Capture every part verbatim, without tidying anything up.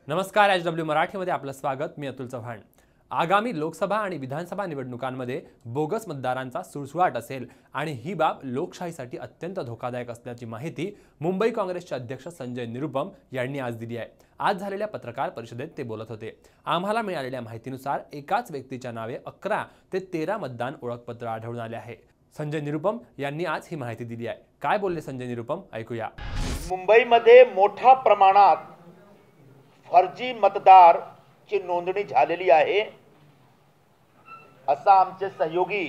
नमस्कार, H W मराठीमध्ये आपलं स्वागत. मी अतुल चव्हाण. आगामी लोकसभा आणि विधानसभा निवडणुकांमध्ये बोगस मतदारांचा सुळसुळाट असेल आणि ही बाब लोकशाहीसाठी अत्यंत धोकादायक असल्याची माहिती मुंबई काँग्रेसचे अध्यक्ष संजय निरुपम यांनी आज दिली आहे. आज झालेल्या पत्रकार परिषदेत ते बोलत होते. आम्हाला मिळालेल्या माहितीनुसार एकाच व्यक्तीच्या नावे अकरा ते तेरा मतदान ओळखपत्र आढळून आले आहे. संजय निरुपम यांनी आज ही माहिती दिली आहे. काय बोलले संजय निरुपम, ऐकूया. मुंबईमध्ये मोठ्या प्रमाणात फर्जी मतदार ची नोंदणी झालेली आहे असा आमचे सहयोगी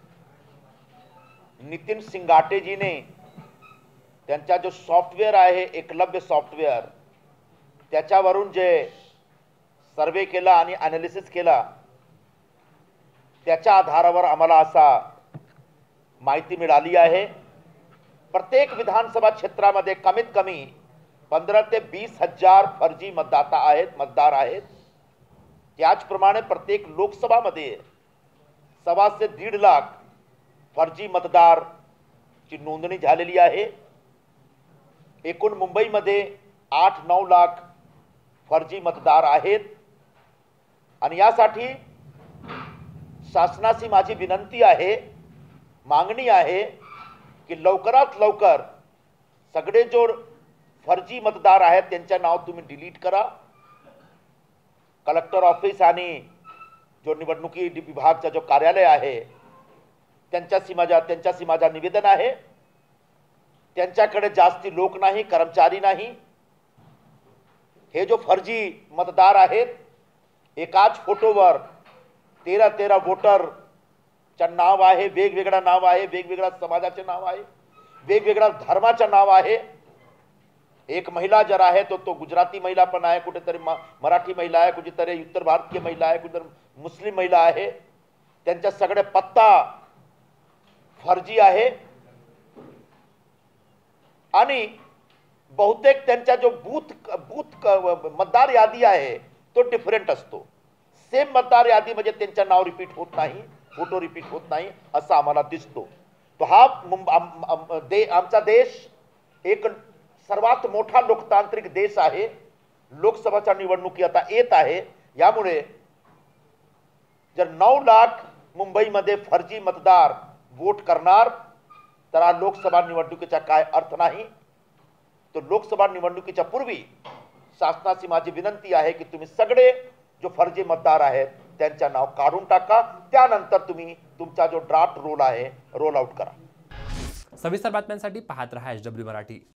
नितीन सिंगाटेजीने त्यांचा जो सॉफ्टवेअर आहे एकलव्य सॉफ्टवेअर त्याच्यावरून जे सर्वे केला आणि एनालिसिस केला त्याच्या आधारावर आम्हाला असा माहिती मिळाली आहे. प्रत्येक विधानसभा क्षेत्रामध्ये कमीत कमी पंधरा ते वीस हजार फर्जी मतदाता आहेत मतदार आहेत. त्याचप्रमाणे प्रत्येक लोकसभामध्ये सव्वा से दीड लाख फर्जी मतदार ची नोंदणी झालेली आहे. एकूण मुंबईमध्ये आठ नऊ लाख फर्जी मतदार आहेत आणि यासाठी शासनाची माझी विनंती आहे, मागणी आहे की लवकरात लवकर सगळे जो फर्जी मतदार आहेत त्यांचे नाव तुम्ही डिलीट करा. कलेक्टर ऑफिस आणि जो निवडणुकी विभागाचा जो कार्यालय आहे त्यांच्याशी माझा त्यांच्याशी माझा निवेदन आहे, त्यांच्याकडे जास्ती लोक नाही, कर्मचारी नाही. हे जो फर्जी मतदार आहेत एकाच फोटोवर तेरा तेरा वोटर चे नाव आहे, वेगवेगळा नाव आहे, वेगवेगळ्या समाजाचे नाव आहे, वेगवेगळ्या धर्माचे नाव आहे. एक महिला जर आहे तो तो गुजराती महिला पण आहे, कुठेतरी मराठी महिला आहे, कुठेतरी उत्तर भारतीय महिला आहे, कुठेतरी मुस्लिम महिला आहे. त्यांचा सगळे पत्ता फर्जी आहे आणि बहुतेक त्यांचा जो बूथ बूथ मतदार यादी आहे तो डिफरंट असतो. सेम मतदार यादी म्हणजे त्यांचे नाव रिपीट होत नाही, फोटो रिपीट होत नाही असं आम्हाला दिसतो. तो हा दे आमचा देश एक सर्वात मोठा लोकतांत्रिक देश आहे. लोकसभाच्या निवडणुकी आता येत आहे. यामुळे जर नऊ लाख मुंबईमध्ये फर्जी मतदार वोट करणार तर हा लोकसभा निवडणुकीचा काय अर्थ नाही. तो लोकसभा निवडणुकीच्या पूर्वी शासनाची माझी विनंती आहे की तुम्ही सगळे जो फर्जी मतदार आहेत त्यांचे नाव काढून टाका. त्यानंतर तुम्ही तुमचा जो ड्राफ्ट रोल आहे रोल आउट करा. सविस्तर बातम्यांसाठी पाहत रहा एच डब्ल्यू मराठी.